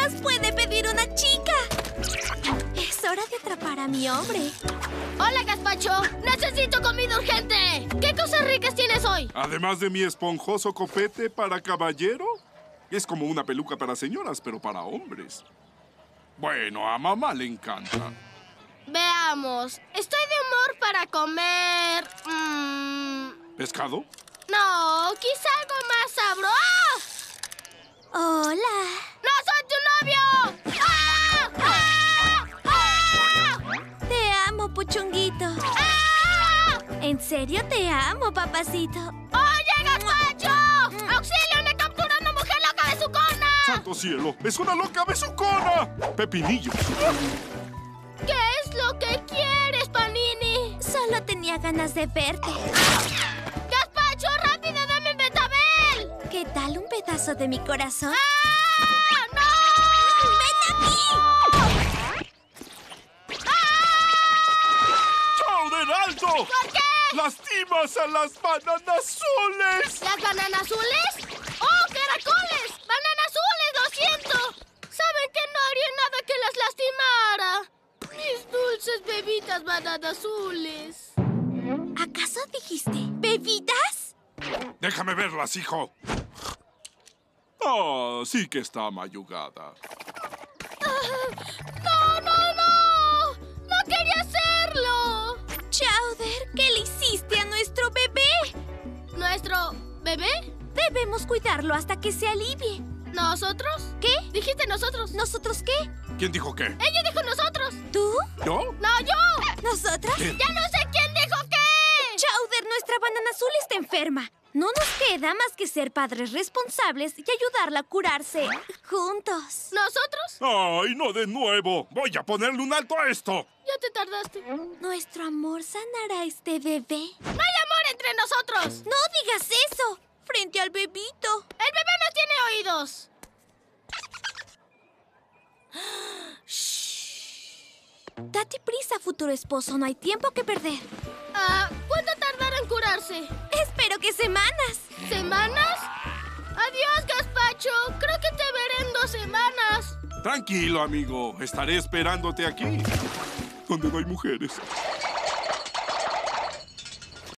más puede pedir una chica? Es hora de atrapar a mi hombre. ¡Hola, Gazpacho! ¡Necesito comida urgente! ¿Qué cosas ricas tienes hoy? Además de mi esponjoso copete para caballero, es como una peluca para señoras, pero para hombres. Bueno, a mamá le encanta. Veamos. Estoy de humor para comer... ¿Pescado? No, quizá algo más sabroso. Hola. ¡No soy tu novio! ¡Ah! ¡Ah! ¡Ah! Te amo, Puchunguito. ¡Ah! En serio te amo, papacito. ¡Oye, Gazpacho! ¡Auxilio! ¡Me captura una mujer loca besucona! ¡Santo cielo! ¡Es una loca besucona! ¡Pepinillo! ¿Qué es lo que quieres, Panini? Solo tenía ganas de verte. ¡Gazpacho, rápido, dame betabel! ¿Qué tal un pedazo de mi corazón? ¡Ah! ¡No! ¡Ven aquí! ¡Chowder alto! ¿Por qué? ¡Lastimas a las bananas azules! ¿Las bananas azules? ¡Oh, caracoles! ¡Bananas azules, lo siento! ¿Saben que no haría nada que las lastimara? Mis dulces bebitas bananas azules. ¿Acaso dijiste bebidas? Déjame verlas, hijo. Ah, sí que está mayugada. ¡No, no, no! ¡No quería hacerlo! Chowder, ¿qué le hiciste a nuestro bebé? ¿Nuestro bebé? Debemos cuidarlo hasta que se alivie. ¿Nosotros? ¿Qué? ¿Dijiste nosotros? ¿Nosotros qué? ¿Quién dijo qué? ¡Ella dijo nosotros! ¿Tú? ¿Yo? ¡No, yo! ¿Nosotros? ¿Quién? ¡Ya no sé quién dijo qué! Chowder, nuestra banana azul está enferma. No nos queda más que ser padres responsables y ayudarla a curarse juntos. ¿Nosotros? ¡Ay, no de nuevo! ¡Voy a ponerle un alto a esto! Ya te tardaste. Nuestro amor sanará a este bebé. ¡No hay amor entre nosotros! No digas eso frente al bebito. ¡El bebé no tiene oídos! Date prisa, futuro esposo. No hay tiempo que perder. ¿Cuánto tardará en curarse? Espero que semanas. ¿Semanas? Adiós, Gazpacho. Creo que te veré en 2 semanas. Tranquilo, amigo. Estaré esperándote aquí, donde no hay mujeres.